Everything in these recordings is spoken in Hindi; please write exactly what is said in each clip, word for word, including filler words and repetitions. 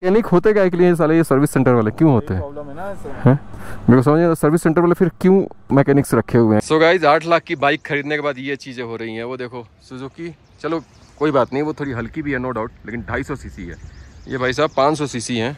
मैकेनिक होते क्या के लिए साले ये सर्विस सेंटर वाले क्यों होते हैं? प्रॉब्लम है ना हैं? मेरे को समझ नहीं आता सर्विस सेंटर वाले फिर क्यों मैकेनिक्स रखे हुए हैं। सो गाइस आठ लाख की बाइक खरीदने के बाद ये चीज़ें हो रही हैं। वो देखो सुजुकी, चलो कोई बात नहीं, वो थोड़ी हल्की भी है नो डाउट, लेकिन ढाई सौ सीसी है। ये भाई साहब पाँच सौ सीसी हैं।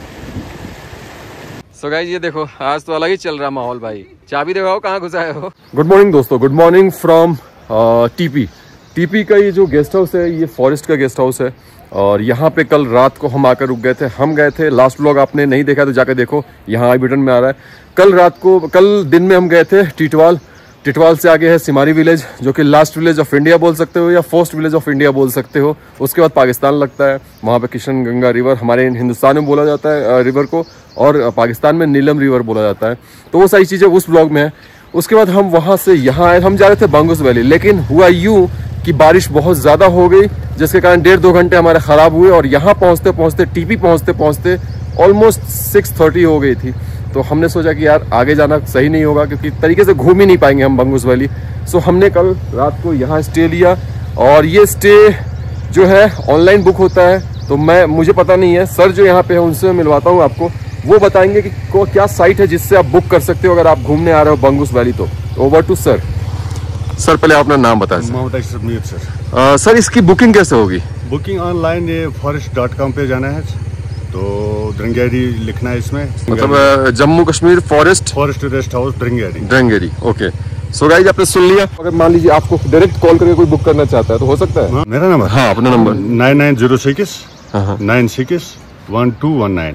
सो गाइस ये देखो आज तो अलग ही चल रहा माहौल भाई। चाबी दिखाओ कहाँ घुसाए हो। गुड मॉर्निंग दोस्तों, good morning from TP. TP का ये जो गेस्ट हाउस है ये फॉरेस्ट का गेस्ट हाउस है और यहाँ पे कल रात को हम आकर रुक गए थे। हम गए थे, लास्ट व्लॉग आपने नहीं देखा तो जाकर देखो, यहाँ आई बटन में आ रहा है। कल रात को, कल दिन में हम गए थे टिटवाल। टिटवाल से आगे है सिमारी विलेज, जो कि लास्ट विलेज ऑफ इंडिया बोल सकते हो या फर्स्ट विलेज ऑफ इंडिया बोल सकते हो। उसके बाद पाकिस्तान लगता है, वहाँ पे किशन गंगा रिवर हमारे हिंदुस्तान में बोला जाता है रिवर को, और पाकिस्तान में नीलम रिवर बोला जाता है। तो वो सारी चीज़ें उस ब्लॉग में है। उसके बाद हम वहाँ से यहाँ आए, हम जा रहे थे बंगुस वैली, लेकिन हुआ यूँ कि बारिश बहुत ज़्यादा हो गई जिसके कारण डेढ़ दो घंटे हमारे ख़राब हुए और यहाँ पहुँचते पहुँचते टीपी पहुँचते पहुँचते ऑलमोस्ट सिक्स थर्टी हो गई थी। तो हमने सोचा कि यार आगे जाना सही नहीं होगा क्योंकि तरीके से घूम ही नहीं पाएंगे हम बंगुस वैली। सो हमने कल रात को यहाँ स्टे लिया और ये स्टे जो है ऑनलाइन बुक होता है। तो मैं मुझे पता नहीं है, सर जो यहाँ पे है उनसे मैं मिलवाता हूँ आपको, वो बताएंगे कि को क्या साइट है जिससे आप बुक कर सकते हो अगर आप घूमने आ रहे हो बंगुस वैली। तो ओवर टू सर। सर पहले अपना नाम बताएं। मोहम्मद सर। आ, सर इसकी बुकिंग कैसे होगी? बुकिंग ऑनलाइन ये फॉरेस्ट डॉट कॉम पे जाना है, तो ड्रिंगेरी लिखना है इसमें, मतलब Jammu Kashmir forest forest rest house Drangyari Drangyari okay. So guys आपने सुन लिया। अगर मान लीजिए आपको डायरेक्ट कॉल करके कोई बुक करना चाहता है तो हो सकता है? मेरा नंबर? हाँ अपना नंबर nine nine zero six nine six one two one nine.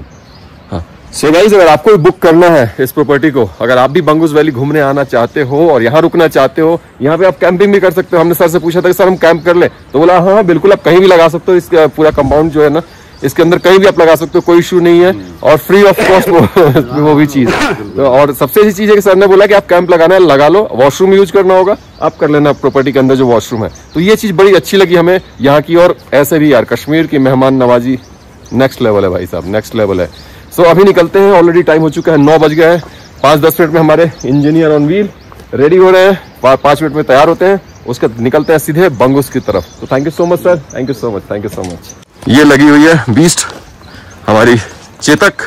So guys अगर आपको भी बुक करना है इस प्रॉपर्टी को, अगर आप भी बंगुस वैली घूमने आना चाहते हो और यहाँ रुकना चाहते हो, यहाँ पे आप कैंपिंग भी कर सकते हो। हमने सर से पूछा था कि सर हम कैंप कर ले, तो बोला हाँ हाँ बिल्कुल आप कहीं भी लगा सकते हो। इसका पूरा कंपाउंड जो है ना इसके अंदर कहीं भी आप लगा सकते हो, कोई इशू नहीं है और फ्री ऑफ कॉस्ट वो, वो भी चीज। तो और सबसे अच्छी चीज है कि सर ने बोला कि आप कैंप लगाना है लगा लो, वॉशरूम यूज करना होगा आप कर लेना प्रॉपर्टी के अंदर जो वॉशरूम है। तो ये चीज बड़ी अच्छी लगी हमें यहाँ की। और ऐसे भी यार कश्मीर की मेहमान नवाजी नेक्स्ट लेवल है भाई साहब, नेक्स्ट लेवल है। सो so, अभी निकलते हैं, ऑलरेडी टाइम हो चुका है, नौ बज गया है। पाँच दस मिनट में हमारे इंजीनियर ऑन व्हील रेडी हो रहे हैं, पाँच मिनट में तैयार होते हैं, उसके निकलते हैं सीधे बंगुस की तरफ। तो thank you so much sir, thank you so much, thank you so much. ये लगी हुई है बीस्ट हमारी चेतक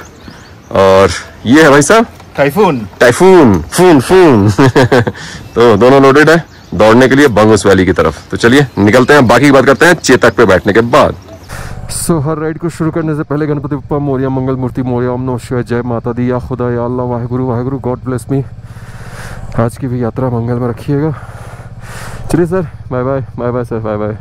और ये है भाई साहब टाइफून टाइफून फून फून तो दोनों लोडेड है दौड़ने के लिए बंगुस वैली की तरफ। तो चलिए निकलते हैं, बाकी की बात करते हैं चेतक पे बैठने के बाद। सो so, हर राइड को शुरू करने से पहले गणपति बप्पा मोरिया, मंगल मूर्ति मोरिया, ओम नमः शिवाय, जय माता दी, या खुदा या Allah, Waheguru Waheguru, God bless me. आज की भी यात्रा मंगल में रखिएगा। चलिए sir bye bye, bye bye sir, bye bye.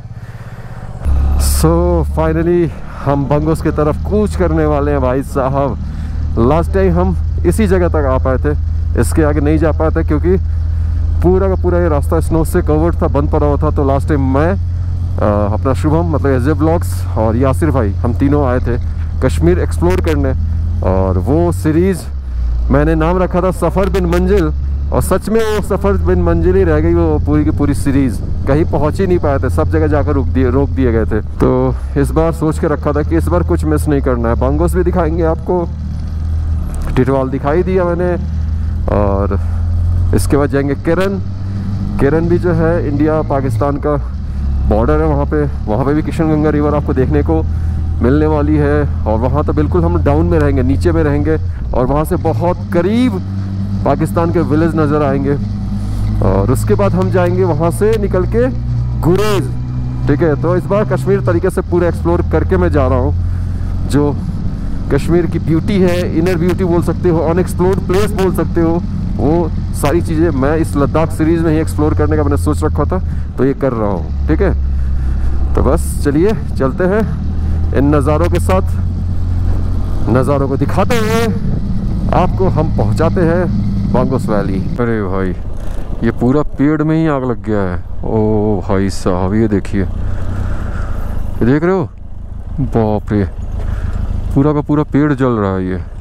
So finally हम बंगुस की तरफ कूच करने वाले हैं भाई साहब। लास्ट टाइम हम इसी जगह तक आ पाए थे, इसके आगे नहीं जा पाए थे क्योंकि पूरा का पूरा ये रास्ता स्नो से कवर्ड था, बंद पड़ा हुआ था। तो लास्ट टाइम मैं आ, अपना शुभम मतलब एजे ब्लॉग्स और यासिर भाई हम तीनों आए थे कश्मीर एक्सप्लोर करने, और वो सीरीज़ मैंने नाम रखा था सफ़र बिन मंजिल, और सच में वो सफ़र बिन मंजिल ही रह गई वो पूरी की पूरी सीरीज़। कहीं पहुंच ही नहीं पाए थे, सब जगह जाकर रोक दिए रोक दिए गए थे। तो इस बार सोच के रखा था कि इस बार कुछ मिस नहीं करना है। बंगुस भी दिखाएंगे आपको, टिटवाल दिखाई दिया मैंने, और इसके बाद जाएंगे केरन। केरन भी जो है इंडिया पाकिस्तान का बॉर्डर है, वहाँ पे वहाँ पे भी किशन गंगा रिवर आपको देखने को मिलने वाली है। और वहाँ तो बिल्कुल हम डाउन में रहेंगे, नीचे में रहेंगे, और वहाँ से बहुत करीब पाकिस्तान के विलेज नज़र आएंगे। और उसके बाद हम जाएंगे वहाँ से निकल के गुरेज, ठीक है। तो इस बार कश्मीर तरीके से पूरा एक्सप्लोर करके मैं जा रहा हूँ। जो कश्मीर की ब्यूटी है, इनर ब्यूटी बोल सकते हो, अनएक्सप्लोर्ड प्लेस बोल सकते हो, वो सारी चीज़ें मैं इस लद्दाख सीरीज़ में ही एक्सप्लोर करने का मैंने सोच रखा था, तो ये कर रहा हूँ, ठीक है। तो बस चलिए चलते हैं, इन नज़ारों के साथ नज़ारों को दिखाते हुए आपको हम पहुँचाते हैं बंगुस वैली। अरे भाई ये पूरा पेड़ में ही आग लग गया है। ओ भाई साहब ये देखिए, ये देख रहे हो, बाप रे पूरा का पूरा पेड़ जल रहा है ये।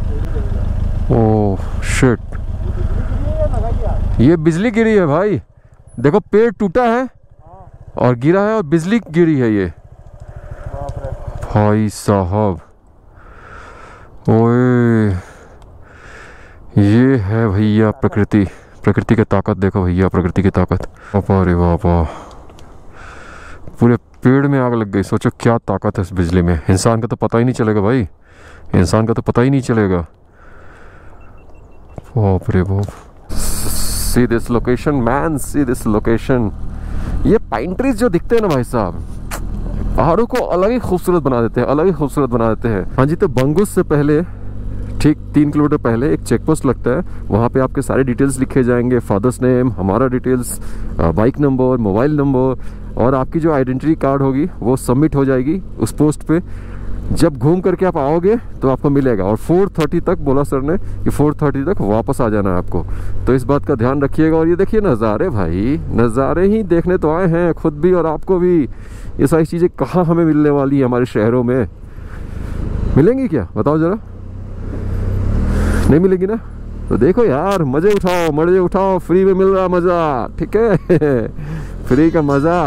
ओह शिट, ये बिजली गिरी है भाई, देखो पेड़ टूटा है और गिरा है और बिजली गिरी है ये। भाई साहब ओए, ये है भैया प्रकृति, प्रकृति की ताकत देखो भैया, प्रकृति की ताकत। अरे बाबा पूरे पेड़ में आग लग गई, सोचो क्या ताकत है इस बिजली में। इंसान का तो पता ही नहीं चलेगा भाई, इंसान का तो पता ही नहीं चलेगा। बाप रे बाप, see this location man, see this location. ये पाइन ट्रीज जो दिखते हैं ना भाई साहब, पहाड़ों को अलग ही खूबसूरत बना देते हैं, अलग ही खूबसूरत बना देते हैं। हाँ जी, तो बंगुस से पहले ठीक तीन किलोमीटर पहले एक चेक पोस्ट लगता है, वहाँ पे आपके सारे डिटेल्स लिखे जाएंगे, फादर्स नेम, हमारा details, bike number, mobile number, और आपकी जो आइडेंटिटी कार्ड होगी वो सबमिट हो जाएगी उस पोस्ट पे। जब घूम करके आप आओगे तो आपको मिलेगा, और फोर थर्टी तक बोला सर ने कि फोर थर्टी तक वापस आ जाना है आपको, तो इस बात का ध्यान रखिएगा। और ये देखिए नज़ारे भाई, नज़ारे ही देखने तो आए हैं, खुद भी और आपको भी। ये सारी चीज़ें कहाँ हमें मिलने वाली है हमारे शहरों में? मिलेंगी क्या, बताओ ज़रा? नहीं मिलेगी ना? तो देखो यार, मज़े उठाओ, मज़े उठाओ, फ्री में मिल रहा मज़ा, ठीक है? फ्री का मज़ा।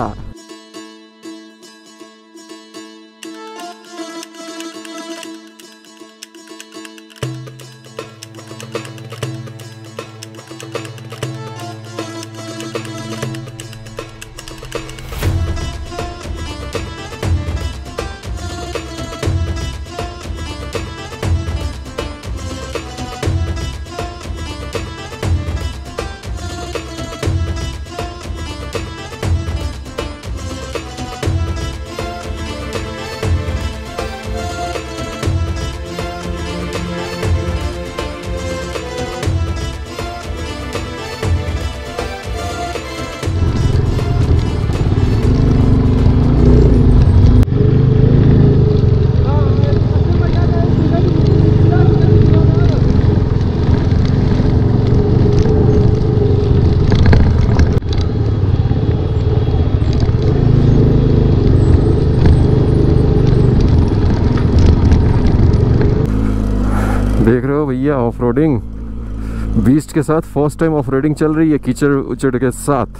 देख रहे हो भैया, ऑफ रोडिंग बीस्ट के साथ फर्स्ट टाइम ऑफ रोडिंग चल रही है, कीचड़ उचड़ के साथ।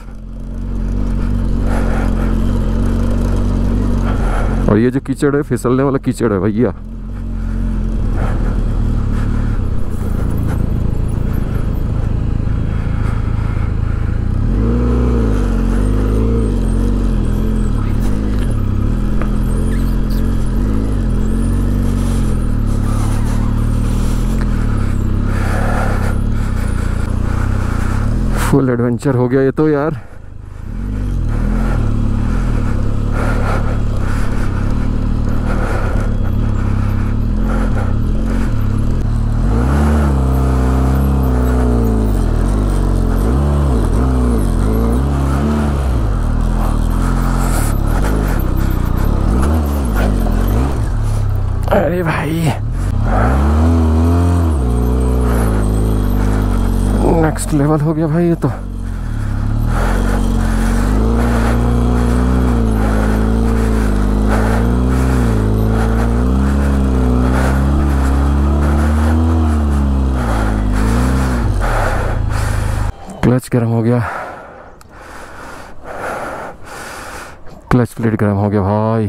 और ये जो कीचड़ है, फिसलने वाला कीचड़ है भैया। फुल एडवेंचर हो गया ये तो यार। अरे भाई, नेक्स्ट लेवल हो गया भाई ये तो। क्लच गर्म हो गया, क्लच प्लेट गर्म हो गया भाई।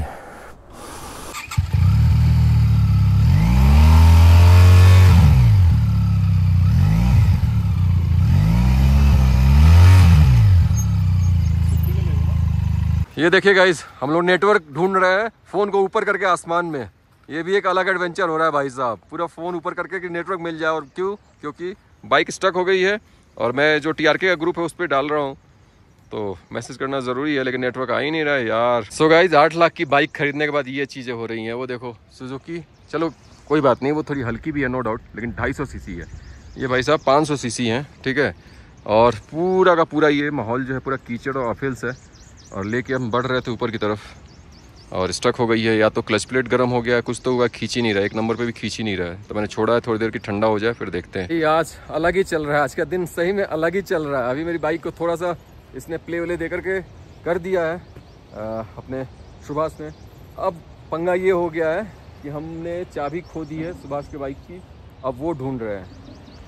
ये देखिए गाइस, हम लोग नेटवर्क ढूंढ रहे हैं फ़ोन को ऊपर करके आसमान में। ये भी एक अलग एडवेंचर हो रहा है भाई साहब, पूरा फ़ोन ऊपर करके कि नेटवर्क मिल जाए। और क्यों? क्योंकि बाइक स्टक हो गई है और मैं जो टीआरके का ग्रुप है उस पर डाल रहा हूँ, तो मैसेज करना ज़रूरी है, लेकिन नेटवर्क आ ही नहीं रहा है यार। सो गाइस, आठ लाख की बाइक खरीदने के बाद ये चीज़ें हो रही हैं। वो देखो सुजुकी, चलो कोई बात नहीं, वो थोड़ी हल्की भी है नो डाउट, लेकिन ढाई सौ सी सी है। ये भाई साहब पाँच सौ सी सी है, ठीक है। और पूरा का पूरा ये माहौल जो है पूरा कीचड़ और अफिल से, और लेके हम बढ़ रहे थे ऊपर की तरफ और स्टक हो गई है। या तो क्लच प्लेट गर्म हो गया है, कुछ तो हुआ, खींच ही नहीं रहा है, एक नंबर पे भी खींच ही नहीं रहा है, तो मैंने छोड़ा है थोड़ी देर की ठंडा हो जाए फिर देखते हैं। आज अलग ही चल रहा है, आज का दिन सही में अलग ही चल रहा है। अभी मेरी बाइक को थोड़ा सा इसने प्ले वले दे करके कर दिया है आ, अपने सुभाष ने। अब पंगा ये हो गया है कि हमने चाबी खो दी है सुभाष की बाइक की, अब वो ढूंढ रहे हैं।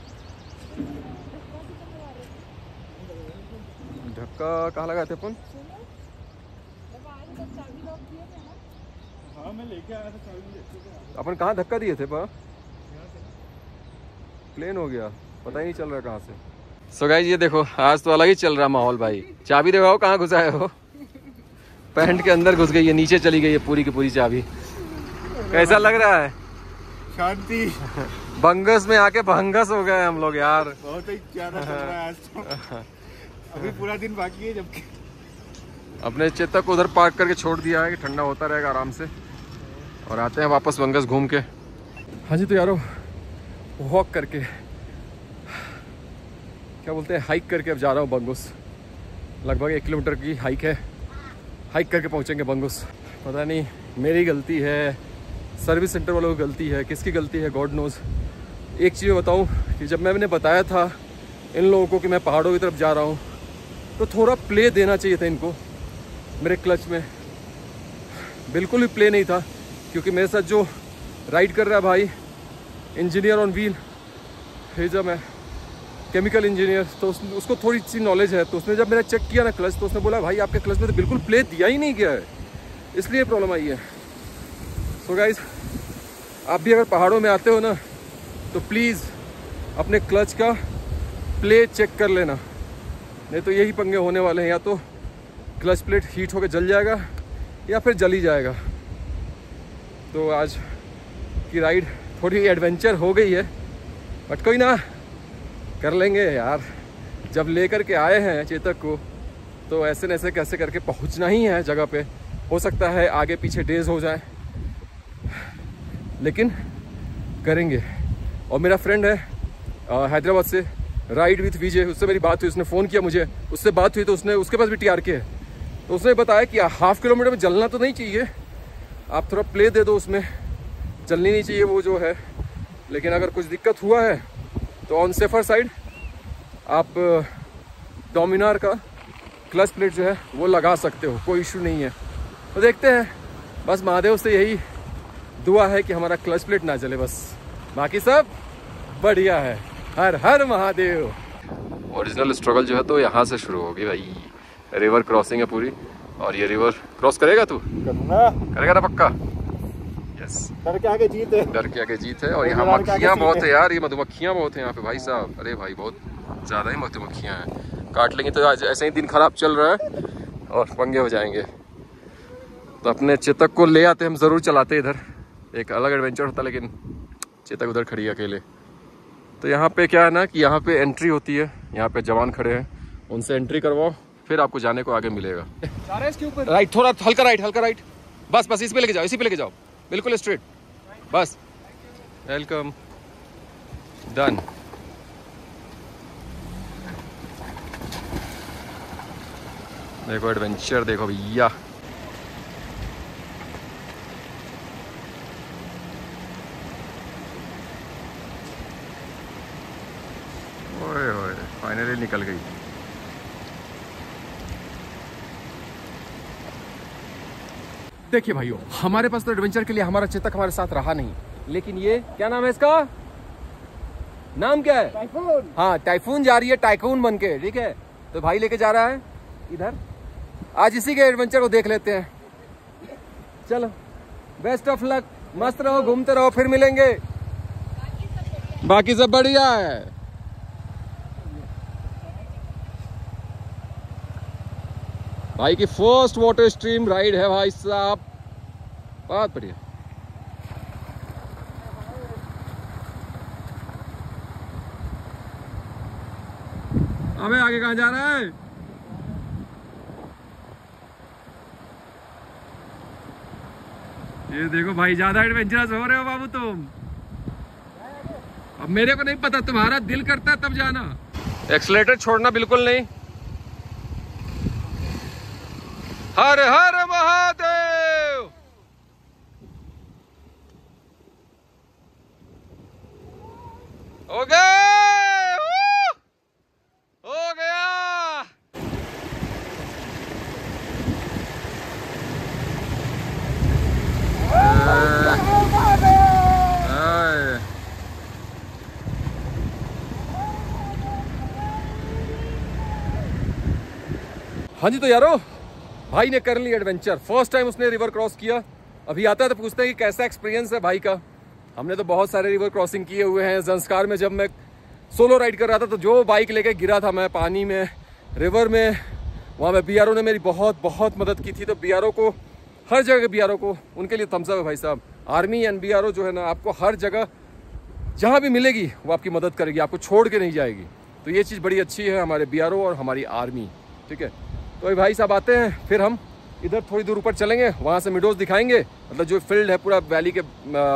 धक्का कहाँ लगाए थे अपन? हाँ, मैं लेके आया था चाबी। अपन कहाँ धक्का दिए थे पा? प्लेन हो गया, पता ही नहीं चल रहा कहाँ से। सो गाइस, ये देखो आज तो अलग ही चल रहा माहौल भाई। चाबी दिखाओ कहाँ घुसाए हो। पैंट के अंदर घुस गई है, नीचे चली गई है पूरी की पूरी चाबी। कैसा लग रहा है? शांति। बंगस में आके भंगस हो गए हम लोग यार, बहुत ही ज्यादा चल रहा है आज तो। अभी पूरा दिन बाकी है, जबकि अपने चेतक को उधर पार्क करके छोड़ दिया है कि ठंडा होता रहेगा आराम से, और आते हैं वापस बंगस घूम के। हाँ जी, तो यारो वॉक करके, क्या बोलते हैं, हाइक करके अब जा रहा हूँ बंगस। लगभग एक किलोमीटर की हाइक है, हाइक करके पहुँचेंगे बंगस। पता नहीं मेरी गलती है, सर्विस सेंटर वालों की गलती है, किसकी गलती है, गॉड नोज। एक चीज़ बताऊँ कि जब मैंने बताया था इन लोगों को कि मैं पहाड़ों की तरफ जा रहा हूँ, तो थोड़ा प्ले देना चाहिए था इनको मेरे क्लच में। बिल्कुल भी प्ले नहीं था, क्योंकि मेरे साथ जो राइड कर रहा है भाई, इंजीनियर ऑन व्हील, हेजा मैं केमिकल इंजीनियर, तो उस, उसको थोड़ी सी नॉलेज है। तो उसने जब मेरा चेक किया ना क्लच, तो उसने बोला भाई आपके क्लच में तो बिल्कुल प्ले दिया ही नहीं गया है, इसलिए प्रॉब्लम आई है। सो गाइस, आप भी अगर पहाड़ों में आते हो ना, तो प्लीज़ अपने क्लच का प्ले चेक कर लेना, नहीं तो यही पंगे होने वाले हैं। या तो क्लच प्लेट हीट होकर जल जाएगा या फिर जल ही जाएगा। तो आज की राइड थोड़ी एडवेंचर हो गई है, बट कोई ना, कर लेंगे यार। जब लेकर के आए हैं चेतक को, तो ऐसे न ऐसे कैसे करके पहुंचना ही है जगह पे। हो सकता है आगे पीछे डेज हो जाए, लेकिन करेंगे। और मेरा फ्रेंड है हैदराबाद से, राइड विथ विजय, उससे मेरी बात हुई, उसने फ़ोन किया मुझे, उससे बात हुई, तो उसने, उसके पास भी टी आर के है, तो उसने बताया कि हाफ किलोमीटर में जलना तो नहीं चाहिए, आप थोड़ा प्ले दे दो, उसमें जलनी नहीं चाहिए वो जो है। लेकिन अगर कुछ दिक्कत हुआ है तो ऑन सेफर साइड आप डोमिनार का क्लच प्लेट जो है वो लगा सकते हो, कोई इशू नहीं है। तो देखते हैं, बस महादेव से यही दुआ है कि हमारा क्लच प्लेट ना जले, बस बाकी सब बढ़िया है। हर हर महादेव। ओरिजिनल स्ट्रगल जो है तो यहाँ से शुरू होगी भाई। रिवर क्रॉसिंग है पूरी, और ये रिवर क्रॉस करेगा तू? करूँगा। करेगा ना पक्का? यस। डर के आगे जीत है। डर के आगे जीत है। और यहाँ मक्खियाँ बहुत है यार, ये मधुमक्खियाँ बहुत है यहाँ पे भाई साहब। अरे भाई बहुत ज़्यादा ही मधुमक्खियाँ हैं, काट लेंगे तो आज ऐसे ही दिन खराब चल रहा है और पंगे हो जाएंगे। तो अपने चेतक को ले आते, हम ज़रूर चलाते इधर, एक अलग एडवेंचर होता, लेकिन चेतक उधर खड़ी है अकेले। तो यहाँ पे क्या है ना कि यहाँ पे एंट्री होती है, यहाँ पे जवान खड़े हैं, उनसे एंट्री करवाओ, फिर आपको जाने को आगे मिलेगा। इसके ऊपर राइट, थोड़ा हल्का राइट, हल्का राइट, बस बस इस पे लेके जाओ, इसी पे लेके जाओ, बिल्कुल स्ट्रेट, बस। Welcome, done. देखो एडवेंचर देखो भैया। ओए ओए, फाइनली निकल गई। देखिए भाइयों, हमारे पास तो एडवेंचर के लिए हमारा चेतक हमारे साथ रहा नहीं, लेकिन ये क्या नाम है इसका? नाम क्या है? टाइफून। हाँ, टाइफून जा रही है टाइकून बन के, ठीक है। तो भाई लेके जा रहा है इधर, आज इसी के एडवेंचर को देख लेते हैं। चलो, बेस्ट ऑफ लक, मस्त रहो, घूमते रहो, फिर मिलेंगे। बाकी सब बढ़िया है। भाई की फर्स्ट वाटर स्ट्रीम राइड है भाई साहब, बहुत बढ़िया। अबे आगे कहाँ जा रहा है? ये देखो भाई, ज्यादा एडवेंचरस हो रहे हो बाबू तुम। अब मेरे को नहीं पता, तुम्हारा दिल करता है तब जाना। एक्सीलेटर छोड़ना बिल्कुल नहीं। हर हर महादेव। हो गया, हो गया। हाँ जी, तो यारो भाई ने कर ली एडवेंचर, फर्स्ट टाइम उसने रिवर क्रॉस किया। अभी आता है तो पूछते हैं कि कैसा एक्सपीरियंस है भाई का। हमने तो बहुत सारे रिवर क्रॉसिंग किए हुए हैं। ज़ंस्कार में जब मैं सोलो राइड कर रहा था, तो जो बाइक लेके गिरा था मैं पानी में, रिवर में, वहाँ पे बी आर ओ ने मेरी बहुत बहुत मदद की थी। तो बी आर ओ को हर जगह बी आर ओ को उनके लिए थम्स अप है भाई साहब। Army and B R O जो है ना आपको हर जगह जहाँ भी मिलेगी वो आपकी मदद करेगी, आपको छोड़ के नहीं जाएगी। तो ये चीज़ बड़ी अच्छी है हमारे बी आर ओ और हमारी आर्मी, ठीक है। तो भाई साहब आते हैं, फिर हम इधर थोड़ी दूर ऊपर चलेंगे, वहाँ से मिडोज दिखाएंगे, मतलब जो फील्ड है पूरा वैली के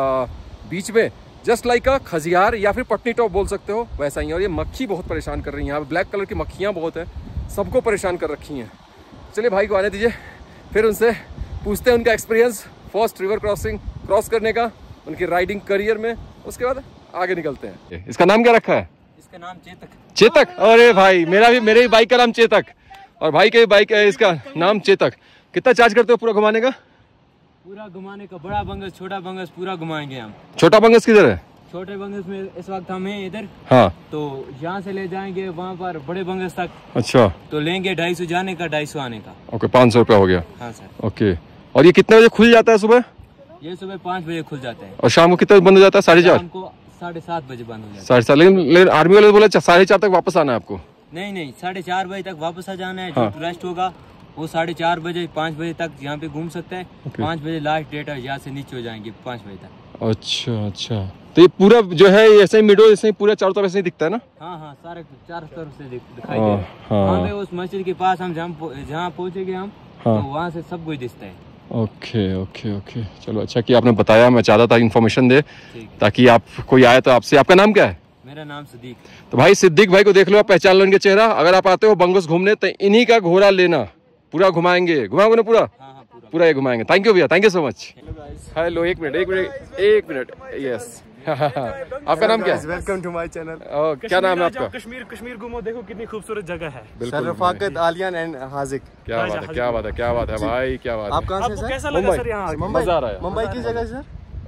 बीच में, जस्ट लाइक अ खजियार या फिर पटनी टॉप बोल सकते हो, वैसा ही। और ये मक्खी बहुत परेशान कर रही हैं, यहाँ पे ब्लैक कलर की मक्खियाँ बहुत हैं, सबको परेशान कर रखी हैं। चलिए भाई को आने दीजिए, फिर उनसे पूछते हैं उनका experience first river crossing cross करने का, उनकी राइडिंग करियर में, उसके बाद आगे निकलते हैं। इसका नाम क्या रखा है? इसका नाम चेतक। चेतक, अरे भाई मेरा भी, मेरे बाइक का नाम चेतक और भाई के बाइक है इसका नाम चेतक। कितना चार्ज करते हो पूरा घुमाने का? पूरा घुमाने का बड़ा बंगस छोटा बंगस पूरा घुमाएंगे हम। छोटा बंगस किधर है? छोटे बंगस में इस वक्त हम हैं इधर। हाँ। तो यहाँ से ले जाएंगे वहाँ पर बड़े बंगस तक। अच्छा। तो लेंगे ढाई सौ जाने का, ढाई सौ आने का। ओके, पाँच सौ रुपया हो गया। हाँ सर। ओके, और ये कितने बजे खुल जाता है सुबह? ये सुबह पाँच बजे खुल जाते हैं। और शाम को कितने बजे बंद हो जाता है? साढ़े चार? शाम को साढ़े सात बजे बंद हो जाता है। साढ़े सात, लेकिन लेकिन आर्मी वाले बोला साढ़े चार तक वापस आना है आपको। नहीं नहीं, साढ़े चार बजे तक वापस आ जाना है। हाँ। जो टूरिस्ट होगा वो साढ़े चार बजे पाँच बजे तक यहाँ पे घूम सकते हैं। पाँच बजे लास्ट डेट है, यहाँ से नीचे हो जाएंगे पाँच बजे तक। अच्छा अच्छा, तो ये पूरा जो है ऐसे ही मिडो ऐसे ही पूरा चारों तरफ ऐसे ही दिखता है ना? हाँ हाँ, सारे चारों तरफ से दिख- दिखाई दे रहा है। वहाँ पे उस मस्जिद के पास हम जहाँ पहुँचेंगे हम, हाँ। तो वहाँ से सब कुछ दिखता है। ओके ओके ओके, चलो अच्छा कि आपने बताया, मैं चाहता था इन्फॉर्मेशन दे ताकि आप कोई आए तो आपसे। आपका नाम क्या है? मेरा नाम सिद्दीक। तो भाई सिद्दीक भाई को देख लो, आप पहचान लो इनके चेहरा। अगर आप आते हो बंगस घूमने तो इन्हीं का घोड़ा लेना, पूरा घुमाएंगे। घुमाओगे ना पूरा? हाँ हाँ पूरा पूरा ये घुमाएंगे। थैंक यू भैया, thank you so much. Hello, एक मिनट एक मिनट एक मिनट, यस आपका नाम क्या है? Welcome to my channel. क्या नाम है आपका? कश्मीर कश्मीर घूमो, देखो कितनी खूबसूरत जगह है। बिल्कुल, रफाकत, आलियान एंड हाजिक। क्या बात है, क्या बात है, क्या बात है भाई, क्या बात आप है। कहाँ से सर? कैसा लगा सर यहाँ? मजा आ रहा है। मुंबई की जगह सर?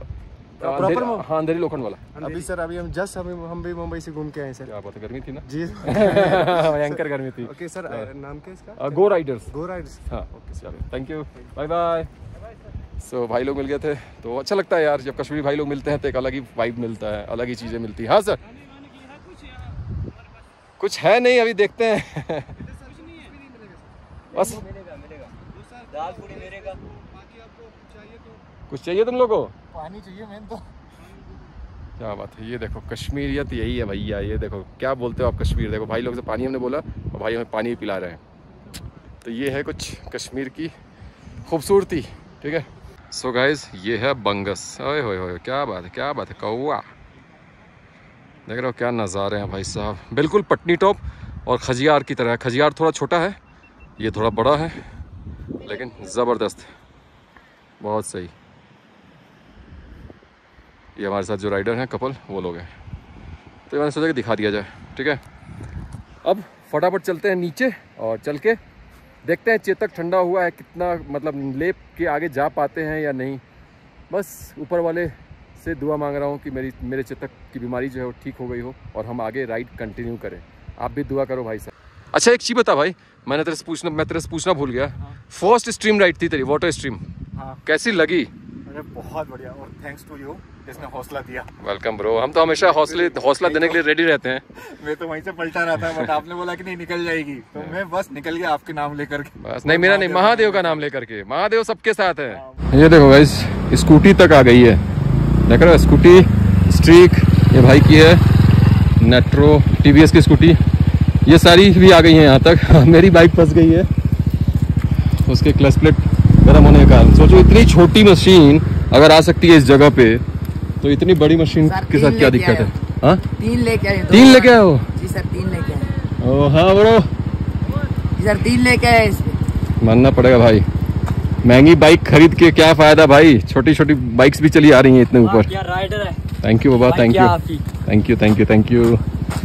प्रॉपर हाँ, अंधेरी लोखंड वाला। अभी सर अभी हम जस्ट अभी हम भी मुंबई से घूम के आए सर। क्या बात है, गर्मी थी ना? जी भयंकर गर्मी थी। ओके सर, नाम क्या इसका? Go riders. Go riders. हाँ ओके, चलो thank you, bye bye. So भाई लोग मिल गए थे तो अच्छा लगता है यार, जब कश्मीरी भाई लोग मिलते हैं तो एक अलग ही वाइब मिलता है, अलग ही चीज़ें मिलती है। हाँ सर, कुछ है नहीं, अभी देखते हैं बस। कुछ चाहिए तुम लोग को? पानी चाहिए मेन तो। क्या बात है, ये देखो कश्मीरियत यही है भैया। ये देखो क्या बोलते हो आप कश्मीर, देखो भाई लोग से पानी हमने बोला और भाई हमें पानी पिला रहे हैं। तो ये है कुछ कश्मीर की खूबसूरती, ठीक है। सो गाइज ये है बंगस। ओए होए होए, क्या बात है, क्या बात है, कौवा देख रहे हो क्या नज़ारे हैं भाई साहब। बिल्कुल पटनी टॉप और खजियार की तरह। खजियार थोड़ा छोटा है, ये थोड़ा बड़ा है, लेकिन ज़बरदस्त, बहुत सही। ये हमारे साथ जो राइडर हैं कपल, वो लोग हैं, तो मैंने सोचा कि दिखा दिया जाए, ठीक है। अब फटाफट चलते हैं नीचे और चल के देखते हैं चेतक ठंडा हुआ है कितना, मतलब लेप के आगे जा पाते हैं या नहीं। बस ऊपर वाले से दुआ मांग रहा हूँ कि मेरी मेरे चेतक की बीमारी जो है वो ठीक हो गई हो और हम आगे राइड कंटिन्यू करें। आप भी दुआ करो भाई साहब। अच्छा एक चीज़ बता भाई, मैंने तेरे से पूछना मैं तेरे से पूछना भूल गया। फर्स्ट स्ट्रीम राइड थी तेरी, वाटर स्ट्रीम, हाँ। कैसी लगी? अरे बहुत बढ़िया, और थैंक्स टू यू जिसने हौसला दिया। वेलकम ब्रो, हम तो हमेशा हौसले हौसला देने के लिए रेडी रहते हैं। मैं तो वहीं से पलटा रहा था, बट आपने बोला कि नहीं निकल जाएगी, तो मैं बस निकल गया आपके नाम लेकर के। बस नहीं, मेरा नहीं, महादेव का नाम लेकर के। महादेव सबके साथ है। ये देखो गाइस, स्कूटी तक आ गई है, देख रहे हो स्कूटी स्ट्रीक, ये भाई की है नेट्रो टीवीएस की स्कूटी, ये सारी भी आ गई हैं यहाँ तक। मेरी बाइक फंस गई है, उसके क्लच प्लेट गर्म होने के कारण। सोचो इतनी छोटी मशीन अगर आ सकती है इस जगह पे, तो इतनी बड़ी मशीन के साथ क्या दिक्कत है? हाँ तीन लेके आए। तीन लेके आए हो? जी सर तीन लेके आए। ओ हाँ ब्रो, जी सर तीन लेके आए इसमें। मानना पड़ेगा भाई, महंगी बाइक खरीद के क्या फायदा भाई, छोटी छोटी बाइक्स भी चली आ रही हैं इतने ऊपर। क्या राइडर है। थैंक यू बाबा, thank you thank you thank you thank you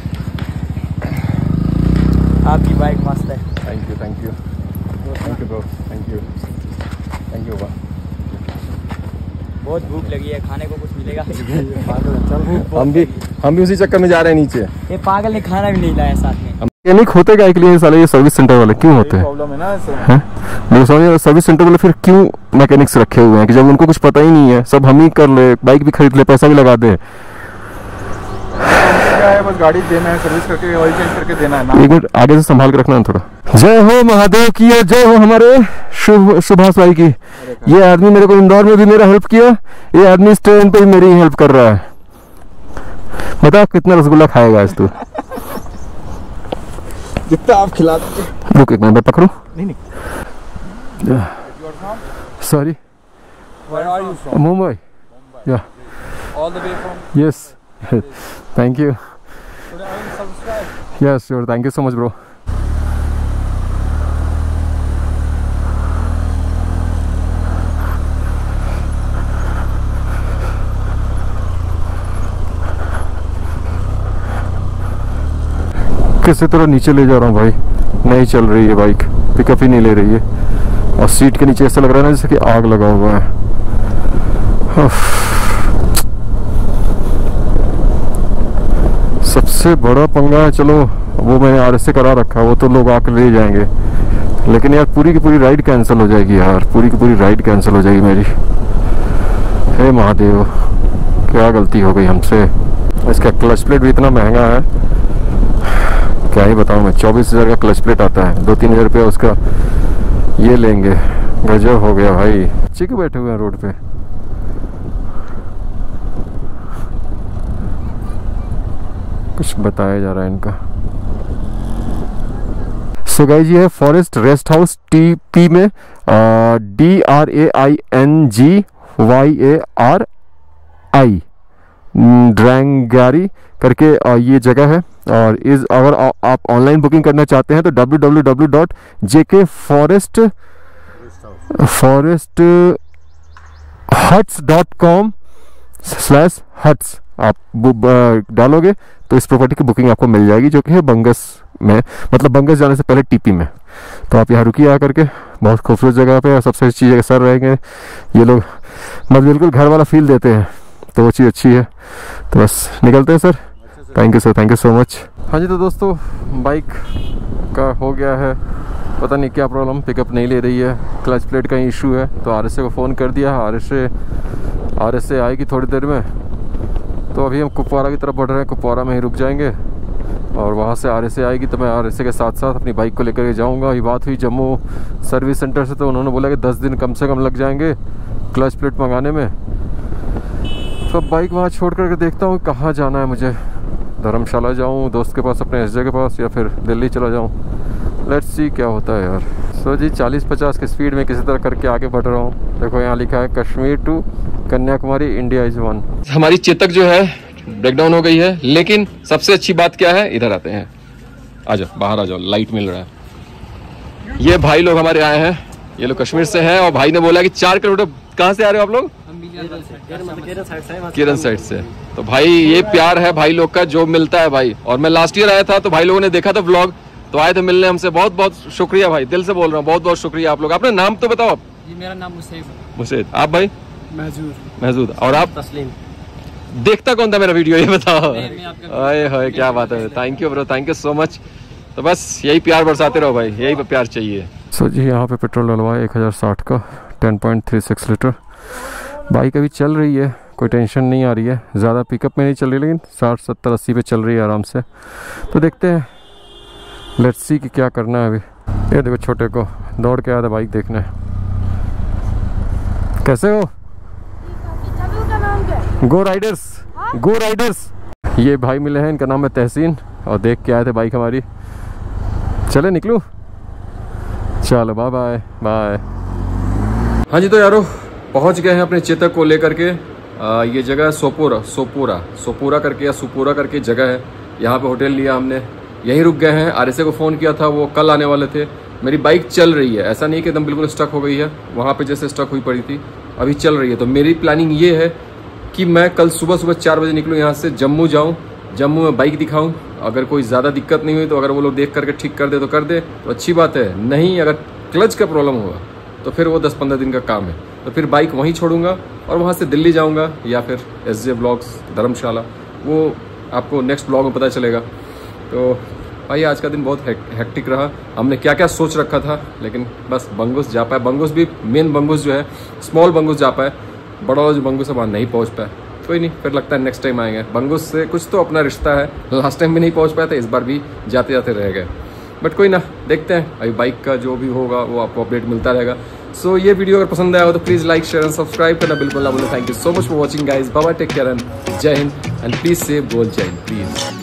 आपकी बाइक मस्त है। Thank you thank you thank you bro, thank you thank you बाबा। बहुत भूख लगी है, खाने को कुछ मिलेगा? हम भी हम भी उसी चक्कर में जा रहे हैं नीचे। ये पागल ने खाना भी नहीं लाया साथ में। मैकेनिक होते क्या के लिए साले, ये सर्विस सेंटर वाले क्यों होते हैं? प्रॉब्लम है ना सर। मेरे समझ, सर्विस सेंटर वाले फिर क्यों मैकेनिक्स रखे हुए हैं कि जब उनको कुछ पता ही नहीं है, सब हम ही कर ले, बाइक भी खरीद ले, पैसा भी लगा दे। क्या है बस गाड़ी देना है, सर्विस करके ऑयल चेंज करके देना है ना। एक मिनट आगे से संभाल के रखना है थोड़ा। जय हो महादेव की और जय हो हमारे शुभ सुभाष भाई की। ये आदमी मेरे को इंदौर में भी मेरा हेल्प किया, ये आदमी इस ट्रेन पे भी मेरी हेल्प कर रहा है। बता कितना रसगुल्ला खाएगा आज तू? जितना आप खिला दो। रुक एक मिनट पकड़ो। नहीं नहीं। Sorry, Where are you from? Mumbai. या All the way from? Yes thank you. Today I will subscribe. Yes sure, thank you so much bro. किसी तरह नीचे ले जा रहा हूँ भाई, नहीं चल रही है बाइक, पिकअप ही नहीं ले रही है और सीट के नीचे ऐसा लग रहा है ना जैसे कि आग लगा हुआ है। सबसे बड़ा पंगा है, चलो वो मैंने आर एस से करा रखा, वो तो लोग आकर ले जाएंगे, लेकिन यार पूरी की पूरी राइड कैंसिल हो जाएगी यार, पूरी की पूरी राइड कैंसिल हो जाएगी मेरी। हे महादेव, क्या गलती हो गई हमसे। इसका क्लच प्लेट भी इतना महंगा है, क्या ही बताऊं मैं। चौबीस हजार का क्लच प्लेट आता है, दो तीन हजार रुपया उसका ये लेंगे। गजब हो गया भाई। चिक बैठे हुए हैं रोड पे। कुछ बताया जा रहा है इनका। सो गाइस ये है forest rest house T P में, D R A I N G Y A R I Drangyari करके आ, ये जगह है। और इस अगर आ, आप ऑनलाइन बुकिंग करना चाहते हैं तो W W W dot J K forest forest huts dot com slash huts आप डालोगे तो इस प्रॉपर्टी की बुकिंग आपको मिल जाएगी, जो कि है बंगस में, मतलब बंगस जाने से पहले टीपी में। तो आप यहाँ रुकिए आकर के, बहुत खूबसूरत जगह पे, और सबसे अच्छी जगह सर रहेंगे ये लोग, मतलब बिल्कुल घर वाला फील देते हैं, तो वो चीज़ अच्छी है। तो बस निकलते हैं sir. Thank you sir, thank you so much. हाँ जी, तो दोस्तों बाइक का हो गया है, पता नहीं क्या प्रॉब्लम, पिकअप नहीं ले रही है, क्लच प्लेट का इशू है। तो आर एस ए को फ़ोन कर दिया, R S A R S A आएगी थोड़ी देर में। तो अभी हम कुपवारा की तरफ बढ़ रहे हैं, कुपवारा में ही रुक जाएंगे और वहाँ से आर एस ए आएगी तो मैं आर एस ए के साथ साथ अपनी बाइक को लेकर के जाऊँगा। ये बात हुई जम्मू सर्विस सेंटर से, तो उन्होंने बोला कि दस दिन कम से कम लग जाएंगे क्लच प्लेट मंगाने में। तो बाइक वहाँ छोड़ करके देखता हूँ कहाँ जाना है मुझे, धर्मशाला जाऊँ दोस्त के पास, अपने एस जे के पास, या फिर दिल्ली चला जाऊँ। लेट्स सी क्या होता है यार। सो जी चालीस पचास की स्पीड में किसी तरह करके आगे बढ़ रहा हूँ। देखो यहाँ लिखा है Kashmir to Kanyakumari India is one. हमारी चेतक जो है ब्रेकडाउन हो गई है, लेकिन सबसे अच्छी बात क्या है, इधर आते हैं, आ जाओ बाहर आ जाओ, लाइट मिल रहा है। ये भाई लोग हमारे आए हैं, ये लोग कश्मीर से हैं और भाई ने बोला कि चार किलोमीटर। कहाँ से आ रहे हो आप लोग? केरन साइड से। तो भाई ये प्यार है भाई लोग का जो मिलता है भाई। और मैं लास्ट ईयर आया था तो भाई लोगों ने देखा था व्लॉग, तो आए थे मिलने हमसे। बहुत बहुत शुक्रिया भाई, दिल से बोल रहा हूँ, बहुत बहुत शुक्रिया आप लोग। अपना नाम तो बताओ आप। जी मेरा नाम मुसेद। मुसेद। आप भाई? महजूर। महजूद। और आप? तस्लीम। देखता कौन था मेरा वीडियो, ये बताओ। अरे हाय क्या बात है, thank you bro, thank you so much. तो बस यही प्यार बरसाते रहो भाई, यही प्यार चाहिए। सो so, जी यहाँ पे पेट्रोल डलवाया एक हज़ार साठ का, ten point three six litre. Bike अभी चल रही है, कोई टेंशन नहीं आ रही है, ज़्यादा पिकअप में नहीं चल रही, लेकिन साठ सत्तर अस्सी पे चल रही है आराम से। तो देखते हैं, लेट्स सी कि क्या करना है अभी। ये देखो छोटे को दौड़ के आया था बाइक देखने। कैसे हो? Go riders, go riders. ये भाई मिले हैं, इनका नाम है तहसीन, और देख के आए थे बाइक हमारी। चले निकलूं? चलो बाय बाय बाय। हाँ जी, तो यारो पहुंच गए हैं अपने चेतक को लेकर के। आ, ये जगह है सोपोरा, सोपोरा सोपोरा करके या सुपोरा करके जगह है। यहाँ पे होटल लिया हमने, यहीं रुक गए हैं। आर एस ए को फ़ोन किया था, वो कल आने वाले थे। मेरी बाइक चल रही है, ऐसा नहीं कि एकदम बिल्कुल स्टक हो गई है, वहाँ पे जैसे स्टक हुई पड़ी थी, अभी चल रही है। तो मेरी प्लानिंग ये है कि मैं कल सुबह सुबह चार बजे निकलूँ यहाँ से, जम्मू जाऊँ, जम्मू में बाइक दिखाऊँ। अगर कोई ज़्यादा दिक्कत नहीं हुई तो अगर वो लोग देख करके ठीक कर दे तो कर दे, तो अच्छी बात है। नहीं, अगर क्लच का प्रॉब्लम होगा तो फिर वो दस पंद्रह दिन का काम है। तो फिर बाइक वहीं छोड़ूंगा और वहाँ से दिल्ली जाऊँगा, या फिर एस जे ब्लॉग्स धर्मशाला, वो आपको नेक्स्ट ब्लॉग में पता चलेगा। तो भाई आज का दिन बहुत हेक्टिक रहा। हमने क्या क्या सोच रखा था, लेकिन बस बंगुस जा पाए। बंगुस भी मेन बंगुस जो है, स्मॉल बंगुस जा पाए, बड़ा वाला जो बंगुस है वहाँ नहीं पहुँच पाए। कोई नहीं, फिर लगता है नेक्स्ट टाइम आएंगे। बंगुस से कुछ तो अपना रिश्ता है, लास्ट टाइम भी नहीं पहुंच पाए थे, इस बार भी जाते जाते रह गए। बट कोई ना, देखते हैं अभी बाइक का जो भी होगा वो आपको अपडेट मिलता रहेगा। सो so, ये वीडियो अगर पसंद आया हो तो please like share and subscribe करना बिल्कुल ना भूलें। Thank you so much for watching guys, bye bye, take care and जय हिंद and please save gold chain please.